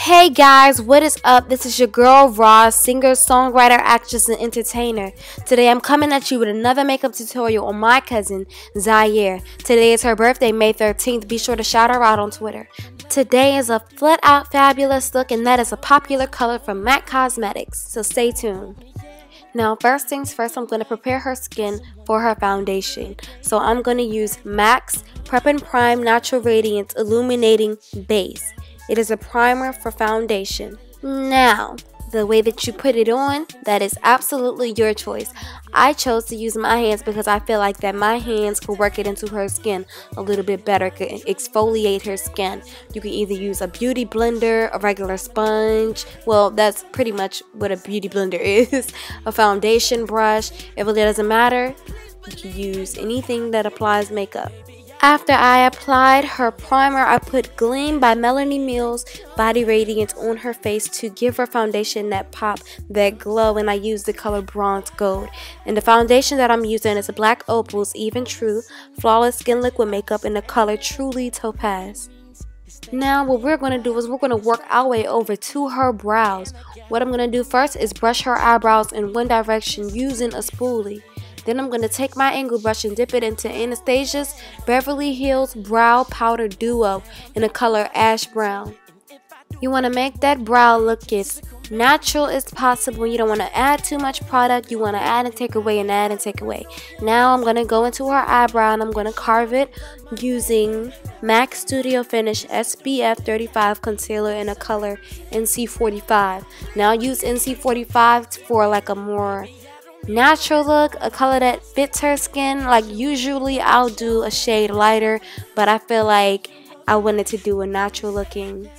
Hey guys, what is up? This is your girl Roz, singer, songwriter, actress, and entertainer. Today I'm coming at you with another makeup tutorial on my cousin, Zaire. Today is her birthday, May 13th. Be sure to shout her out on Twitter. Today is a flat out fabulous look, and that is a popular color from MAC Cosmetics, so stay tuned. Now, first things first, I'm going to prepare her skin for her foundation. So I'm going to use MAC's Prep and Prime Natural Radiance Illuminating Base. It is a primer for foundation. Now, the way that you put it on, that is absolutely your choice. I chose to use my hands because I feel like that my hands could work it into her skin a little bit better, could exfoliate her skin. You can either use a beauty blender, a regular sponge. Well, that's pretty much what a beauty blender is. A foundation brush. If it doesn't matter, you can use anything that applies makeup. After I applied her primer, I put Gleam by Melanie Mills Body Radiance on her face to give her foundation that pop, that glow, and I used the color Bronze Gold. And the foundation that I'm using is a Black Opal's Even True Flawless Skin Liquid Makeup in the color Truly Topaz. Now what we're going to do is we're going to work our way over to her brows. What I'm going to do first is brush her eyebrows in one direction using a spoolie. Then I'm going to take my angle brush and dip it into Anastasia's Beverly Hills Brow Powder Duo in the color Ash Brown. You want to make that brow look as natural as possible. You don't want to add too much product. You want to add and take away and add and take away. Now I'm going to go into her eyebrow and I'm going to carve it using MAC Studio Finish SPF 35 concealer in a color NC45. Now use NC45 for like a more natural look, a color that fits her skin. Like usually I'll do a shade lighter, but I feel like I wanted to do a natural looking,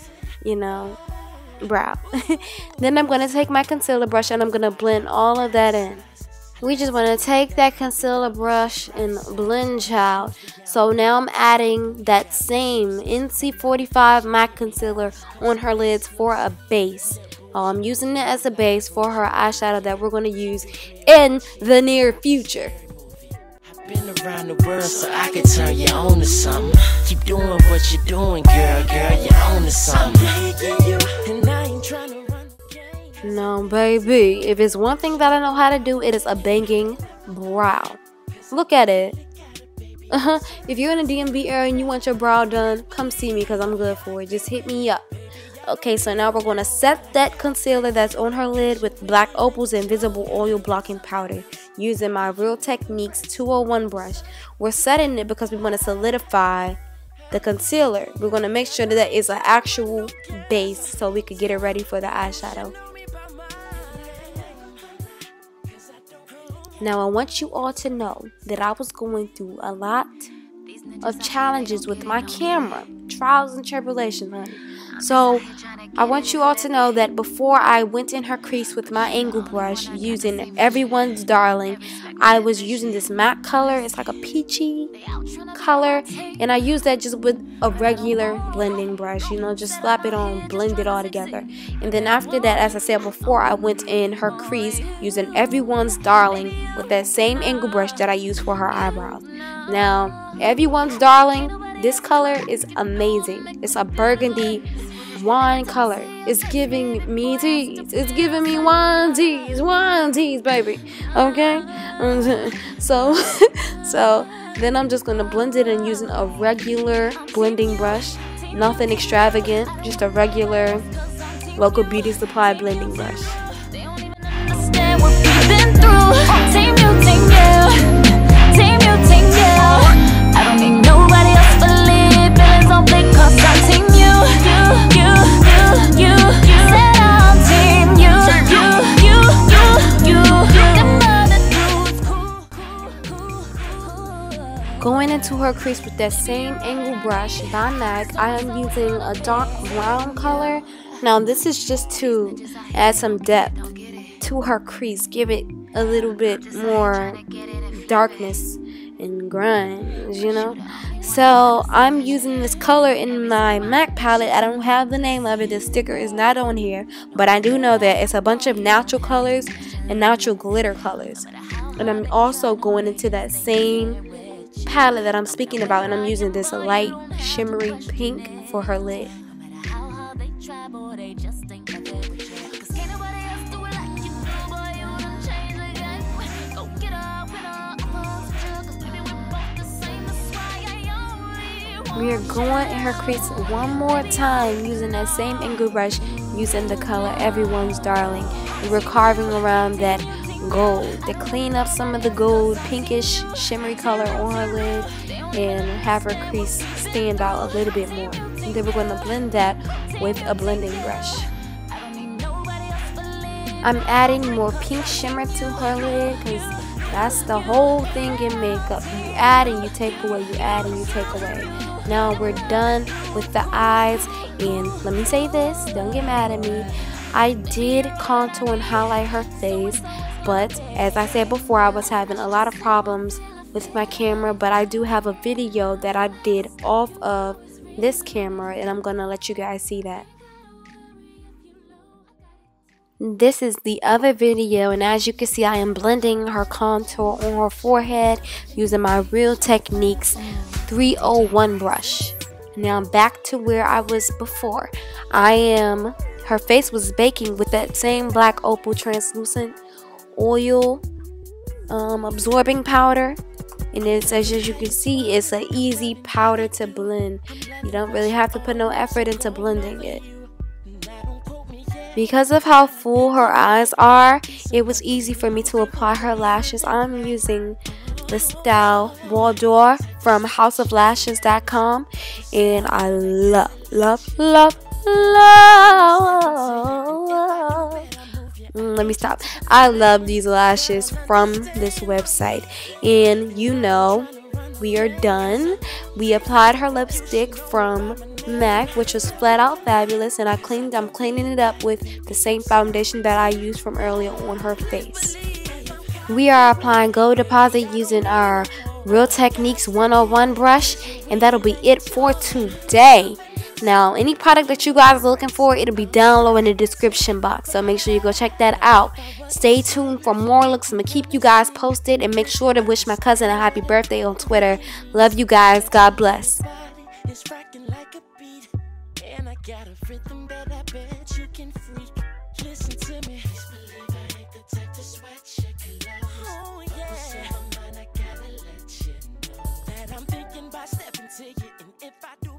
brow. Then I'm going to take my concealer brush and I'm going to blend all of that in. We just want to take that concealer brush and blend, child. So now I'm adding that same NC45 MAC concealer on her lids for a base. I'm using it as a base for her eyeshadow that we're going to use in the near future. I've been around the world so I can turn you on to something. Keep doing what you're doing, girl, you're on to something. And I ain't trying to run the game. No, baby, if it's one thing that I know how to do, it is a banging brow. Look at it. If you're in the DMV area and you want your brow done, come see me because I'm good for it. Just hit me up. Okay, so now we're going to set that concealer that's on her lid with Black Opal's Invisible Oil Blocking Powder using my Real Techniques 201 brush. We're setting it because we want to solidify the concealer. We're going to make sure that it's an actual base so we could get it ready for the eyeshadow. Now, I want you all to know that I was going through a lot of challenges with my camera. Trials and tribulations, honey. So I want you all to know that before I went in her crease with my angle brush using Everyone's Darling, I was using this matte color. It's like a peachy color, and I use that just with a regular blending brush, just slap it on, blend it all together. And then after that, as I said before, I went in her crease using Everyone's Darling with that same angle brush that I used for her eyebrows. Now, Everyone's Darling, this color is amazing. It's a burgundy wine color. It's giving me teas. It's giving me wine teas, baby. Okay? So then I'm just gonna blend it in using a regular blending brush. Nothing extravagant, just a regular local beauty supply blending brush. I don't need nobody else to live. Feelings on flick, cause I'm team you. Said I'm team you. Going into her crease with that same angle brush by MAC, I am using a dark brown color. Now this is just to add some depth to her crease, give it a little bit more darkness and grinds, So I'm using this color in my MAC palette. I don't have the name of it. The sticker is not on here, but I do know that it's a bunch of natural colors and natural glitter colors. And I'm also going into that same palette that I'm speaking about, and I'm using this light shimmery pink for her lid. We are going in her crease one more time using that same angle brush, using the color Everyone's Darling. And we're carving around that gold to clean up some of the gold pinkish shimmery color on her lid and have her crease stand out a little bit more. And then we're going to blend that with a blending brush. I'm adding more pink shimmer to her lid because that's the whole thing in makeup. You add and you take away, you add and you take away. Now we're done with the eyes, and let me say this, don't get mad at me. I did contour and highlight her face, but as I said before, I was having a lot of problems with my camera, but I do have a video that I did off of this camera, and I'm gonna let you guys see that. This is the other video, and as you can see, I am blending her contour on her forehead using my Real Techniques 301 brush. Now back to where I was before. Her face was baking with that same Black Opal translucent oil absorbing powder, and it's, as you can see, it's an easy powder to blend. You don't really have to put no effort into blending it. Because of how full her eyes are, it was easy for me to apply her lashes. I'm using the style Waldor from houseoflashes.com, and I love I love these lashes from this website. And you know, we are done. We applied her lipstick from MAC, which was Flat Out Fabulous, and I'm cleaning it up with the same foundation that I used from earlier on her face. We are applying Gold Deposit using our Real Techniques 101 brush, and that'll be it for today. Now, any product that you guys are looking for, it'll be down low in the description box, so make sure you go check that out. Stay tuned for more looks. I'm gonna keep you guys posted, and make sure to wish my cousin a happy birthday on Twitter. Love you guys. God bless. It's rocking like a beat, and I got a rhythm that I bet you can freak. Listen to me. Please believe I ain't the type to sweat your clothes. Oh yeah. So I gotta let you know that I'm thinking about stepping to you, and if I do.